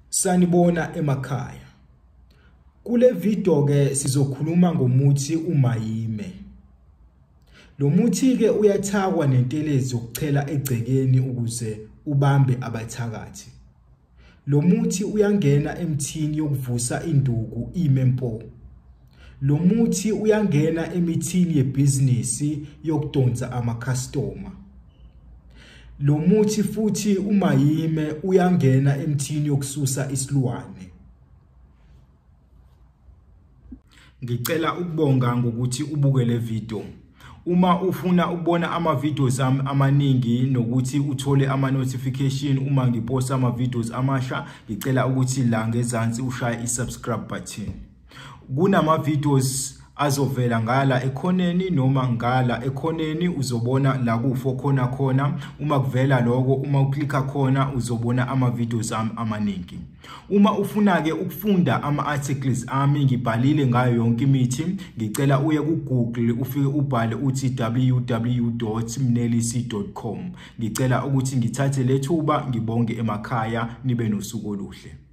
Sanibona emakhaya. Kule video ke sizokhuluma ngomuthi umayime. Lo muthi ke uyathakwa nentelezi yokuchela egcekeni ukuze ubambe abathakathi. Lo muthi uyangena emthini yokuvusa induku imempo. Lo muthi uyangena emithini yebusiness yokudonsa ama-customer. Lo muthi futhi umayime uyangena emthini yokususa isilwane. Ngicela ukubonga ngokuthi ubuke le video. Uma ufuna ukubona ama-videos ami amaningi nokuthi uthole ama-notification uma ngiposta ama-videos amasha, ngicela ukuthi la ngezansi ushaye i-subscribe button. Kunama-videos azovela ngala ekhoneni noma ngala ekhoneni, uzobona la kufo khona. Uma kuvela lokho, uma uklikha khona uzobona ama-videos ami amaningi. Uma ufuna ke ukufunda ama-articles ami ngibhalile ngayo yonke imithi, ngicela uye ku-Google ufike ubhale uthi www.mnelisi.com. Ngicela ukuthi ngithathe lethuba ngibonge emakhaya, nibe nosuku oluhle.